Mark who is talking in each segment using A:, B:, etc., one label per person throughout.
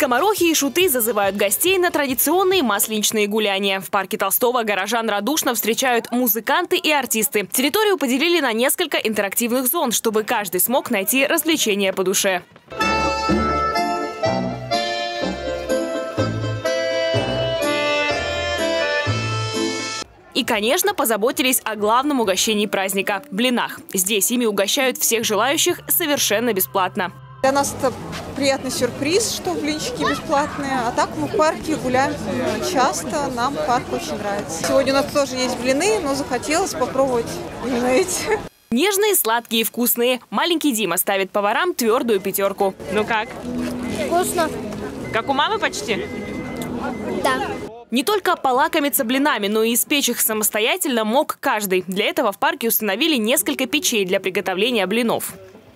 A: Скоморохи и шуты зазывают гостей на традиционные масленичные гуляния. В парке Толстого горожан радушно встречают музыканты и артисты. Территорию поделили на несколько интерактивных зон, чтобы каждый смог найти развлечения по душе. И, конечно, позаботились о главном угощении праздника – блинах. Здесь ими угощают всех желающих совершенно бесплатно.
B: Для нас это приятный сюрприз, что блинчики бесплатные. А так мы в парке гуляем часто, нам парк очень нравится. Сегодня у нас тоже есть блины, но захотелось попробовать именно эти.
A: Нежные, сладкие и вкусные. Маленький Дима ставит поварам твердую 5. Ну как?
C: Вкусно.
A: Как у мамы почти?
C: Да.
A: Не только полакомиться блинами, но и испечь их самостоятельно мог каждый. Для этого в парке установили несколько печей для приготовления блинов.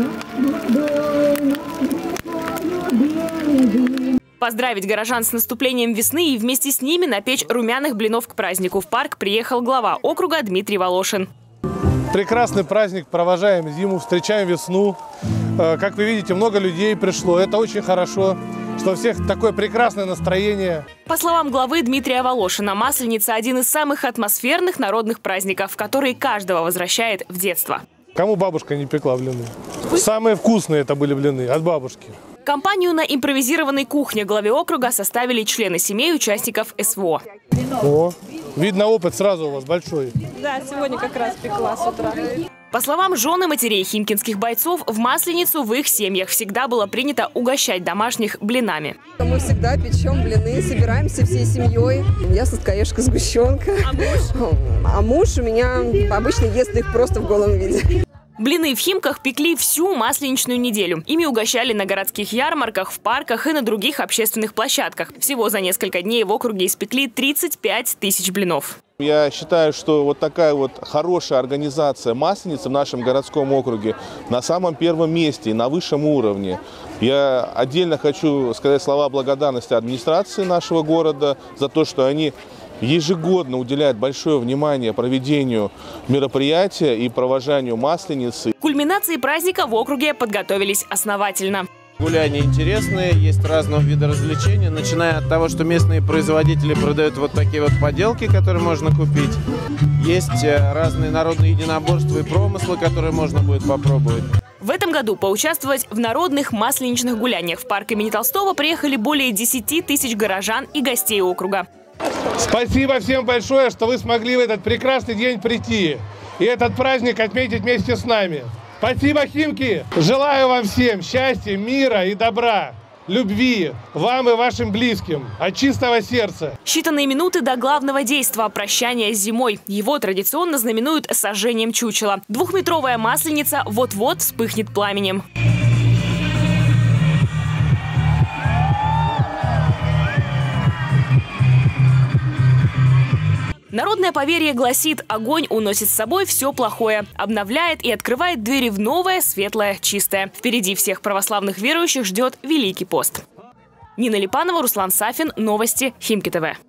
A: Поздравить горожан с наступлением весны и вместе с ними напечь румяных блинов к празднику в парк приехал глава округа Дмитрий Волошин.
D: Прекрасный праздник, провожаем зиму, встречаем весну. Как вы видите, много людей пришло. Это очень хорошо, что у всех такое прекрасное настроение.
A: По словам главы Дмитрия Волошина, Масленица – один из самых атмосферных народных праздников, который каждого возвращает в детство.
D: Кому бабушка не пекла блины? Самые вкусные это были блины от бабушки.
A: Компанию на импровизированной кухне главе округа составили члены семей участников СВО.
D: О, видно, опыт сразу у вас большой.
B: Да, сегодня как раз пекла с утра.
A: По словам жен и матерей химкинских бойцов, в Масленицу в их семьях всега было принято угощать домашних блинами.
E: Мы всегда печем блины, собираемся всей семьей. Я соскоешка сгущенка.
A: А муж?
E: А муж у меня обычно ест их просто в голом виде.
A: Блины в Химках пекли всю масленичную неделю. Ими угощали на городских ярмарках, в парках и на других общественных площадках. Всего за несколько дней в округе испекли 35 тысяч блинов.
F: Я считаю, что вот такая вот хорошая организация Масленицы в нашем городском округе на самом первом месте и на высшем уровне. Я отдельно хочу сказать слова благодарности администрации нашего города за то, что они ежегодно уделяют большое внимание проведению мероприятия и провожанию Масленицы.
A: К кульминации праздника в округе подготовились основательно.
G: Гуляния интересные, есть разного вида развлечения, начиная от того, что местные производители продают вот такие вот поделки, которые можно купить. Есть разные народные единоборства и промыслы, которые можно будет попробовать.
A: В этом году поучаствовать в народных масленичных гуляниях в парк имени Толстого приехали более 10 тысяч горожан и гостей округа.
D: Спасибо всем большое, что вы смогли в этот прекрасный день прийти и этот праздник отметить вместе с нами. Спасибо, Химки! Желаю вам всем счастья, мира и добра, любви вам и вашим близким от чистого сердца.
A: Считанные минуты до главного действа – прощания с зимой. Его традиционно знаменуют сожжением чучела. 2-метровая масленица вот-вот вспыхнет пламенем. Народное поверье гласит, огонь уносит с собой все плохое, обновляет и открывает двери в новое, светлое, чистое. Впереди всех православных верующих ждет Великий пост. Нина Липанова, Руслан Сафин. Новости Химки ТВ.